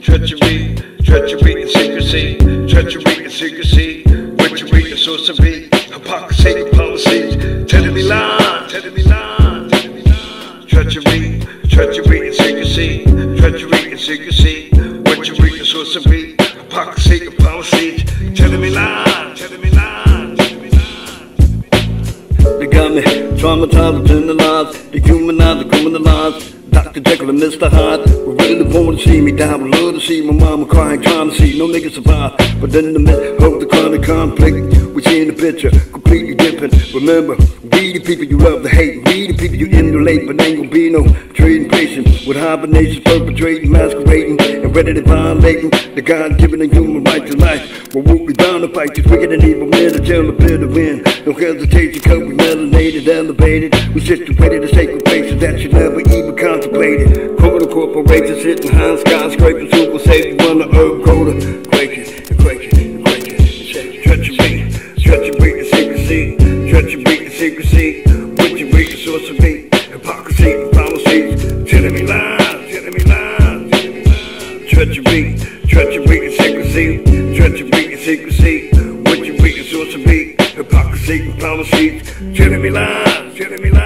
treachery, treachery and secrecy, treachery and secrecy, witchery and sorcery, hypocrisy and policies, telling me lies, telling me lies, treachery, treachery and secrecy, treachery and secrecy, witchery and sorcery, hypocrisy and policies, telling me lies, telling me lies, telling me lies. They got me traumatized, internalized, dehumanized, criminalized. Dr. Jekyll and Mr. Hyde were really born to see me die. Would love to see my mama crying, trying to see no niggas survive. But then in the midst of the chronic conflict, we see in the picture completely different. Remember, we the people you love to hate, we the people you emulate, but ain't gonna be no trading patience with hibernations, perpetrating, masquerading, and ready to violating the God-given and human right to life. But we'll be bound to fight these wicked and evil men until the bitter win. No hesitation, cause we melanated, elevated. We situated a sacred places that you never even contemplated. Criminal corporations sitting high skyscrapers who will save you on the earth colder. Quaking and quaking and quaking and shaking. Treachery, treachery and secrecy, treachery and secrecy, witchery and sorcery, hypocrisy and policies, telling me lies, telling me lies, telling me lies. Treachery, treachery and secrecy, treachery and secrecy, witchery and sorcery, hypocrisy and policies, telling me lies, telling me lies.